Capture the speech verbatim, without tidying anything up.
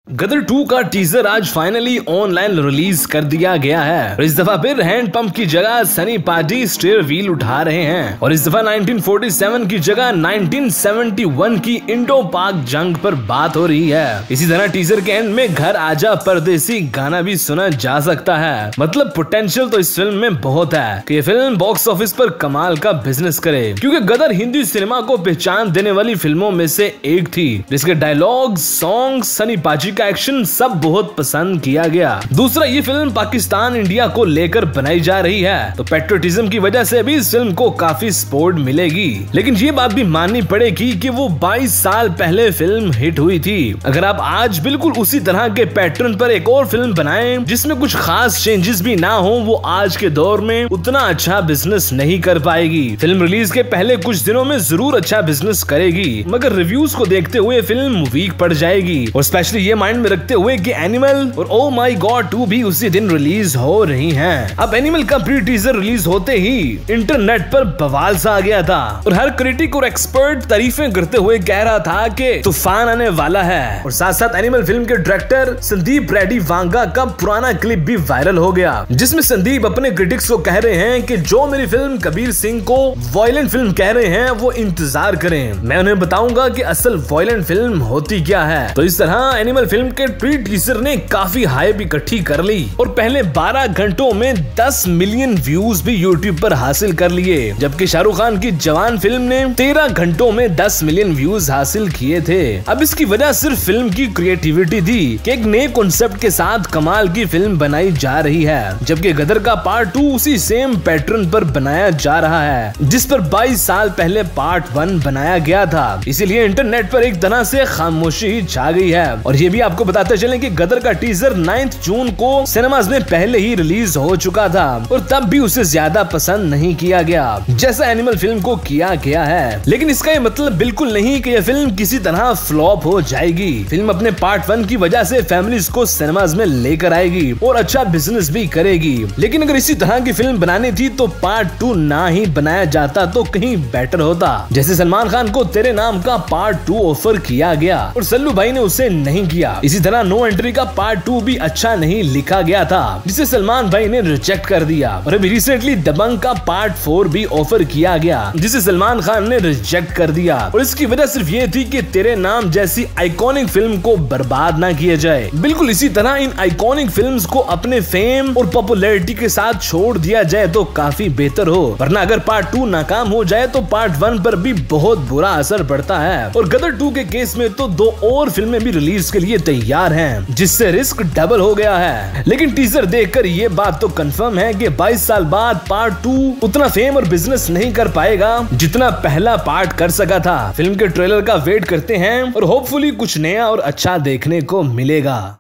गदर two का teaser आज finally online release कर दिया गया है और इस दफा फिर हैंड पंप की जगह सनी पाजी स्टीयर व्हील उठा रहे हैं और इस दफा नाइनटीन फोर्टी सेवन की जगह नाइनटीन सेवेंटी वन की इंडो पाक जंग पर बात हो रही है। इसी तरह टीजर के एंड में घर आजा परदेसी गाना भी सुना जा सकता है। मतलब पोटेंशियल तो इस फिल्म में बहुत है कि ये फिल्म बॉक्स ऑफिस पर कमाल का बिजनेस करे, क्योंकि गदर हिंदी सिनेमा को पहचान देने वाली फिल्मों में से एक थी जिसके डायलॉग, सॉन्ग, सनी पाजी का एक्शन सब बहुत पसंद किया गया। दूसरा, ये फिल्म पाकिस्तान इंडिया को लेकर बनाई जा रही है तो पेट्रियोटिज्म की वजह से भी इस फिल्म को काफी सपोर्ट मिलेगी। लेकिन ये बात भी माननी पड़ेगी कि वो बाईस साल पहले फिल्म हिट हुई थी। अगर आप आज बिल्कुल उसी तरह के पैटर्न पर एक और फिल्म बनाएं जिसमें कुछ खास चेंजेस भी ना हो, वो आज के दौर में उतना अच्छा बिजनेस नहीं कर पाएगी। फिल्म रिलीज के पहले कुछ दिनों में जरूर अच्छा बिजनेस करेगी, मगर रिव्यूज को देखते हुए फिल्म वीक पड़ जाएगी। और स्पेशली ये माइंड में रखते हुए कि एनिमल और ओ माय गॉड टू भी उसी दिन रिलीज हो रही हैं। अब एनिमल का प्री टीजर रिलीज होते ही इंटरनेट पर बवाल सा आ गया था और हर क्रिटिक और एक्सपर्ट तारीफें करते हुए कह रहा था कि तूफान आने वाला है। और साथ साथ एनिमल फिल्म के डायरेक्टर संदीप रेड्डी वांगा का पुराना क्लिप भी वायरल हो गया, जिसमें संदीप अपने क्रिटिक्स को कह रहे हैं कि जो मेरी फिल्म कबीर सिंह को वायलेंट फिल्म कह रहे हैं वो इंतजार करें, मैं उन्हें बताऊंगा कि असल वायलेंट फिल्म होती क्या है। तो इस तरह एनिमल फिल्म के प्री टीजर ने काफी हाइप इकट्ठी कर ली और पहले बारह घंटों में दस मिलियन व्यूज भी यूट्यूब पर हासिल कर लिए, जबकि शाहरुख खान की जवान फिल्म ने तेरह घंटों में दस मिलियन व्यूज हासिल किए थे। अब इसकी वजह सिर्फ फिल्म की क्रिएटिविटी थी कि एक नए कॉन्सेप्ट के साथ कमाल की फिल्म बनाई जा रही है, जबकि गदर का पार्ट टू उसी सेम पैटर्न पर बनाया जा रहा है जिस पर बाईस साल पहले पार्ट वन बनाया गया था। इसीलिए इंटरनेट पर एक तरह से खामोशी छा गई है। और ये भी आपको बताते चले कि गदर का टीजर नाइन्थ जून को सिनेमाज में पहले ही रिलीज हो चुका था और तब भी उसे ज्यादा पसंद नहीं किया गया जैसा एनिमल फिल्म को किया गया है। लेकिन इसका ये मतलब बिल्कुल नहीं कि यह फिल्म किसी तरह फ्लॉप हो जाएगी। फिल्म अपने पार्ट वन की वजह से फैमिलीज को सिनेमाज में लेकर आएगी और अच्छा बिजनेस भी करेगी। लेकिन अगर इसी तरह की फिल्म बनानी थी तो पार्ट टू ना ही बनाया जाता तो कहीं बेटर होता। जैसे सलमान खान को तेरे नाम का पार्ट टू ऑफर किया गया और सल्लू भाई ने उसे नहीं किया। इसी तरह नो एंट्री का पार्ट टू भी अच्छा नहीं लिखा गया था जिसे सलमान भाई ने रिजेक्ट कर दिया। और अभी रिसेंटली दबंग का पार्ट फोर भी ऑफर किया गया जिसे सलमान खान ने रिजेक्ट कर दिया। और इसकी वजह सिर्फ ये थी कि तेरे नाम जैसी आइकॉनिक फिल्म को बर्बाद ना किया जाए। बिल्कुल इसी तरह इन आइकॉनिक फिल्म्स को अपने फेम और पॉपुलैरिटी के साथ छोड़ दिया जाए तो काफी बेहतर हो, वरना अगर पार्ट टू नाकाम हो जाए तो पार्ट वन पर भी बहुत बुरा असर पड़ता है। और गदर टू के केस में तो दो और फिल्में भी रिलीज के लिए तैयार हैं, जिससे रिस्क डबल हो गया है। लेकिन टीजर देखकर ये बात तो कंफर्म है कि बाईस साल बाद पार्ट टू उतना फेम और बिजनेस नहीं कर पाएगा जितना पहला पार्ट कर सका था। फिल्म के ट्रेलर का वेट करते हैं और होपफुली कुछ नया और अच्छा देखने को मिलेगा।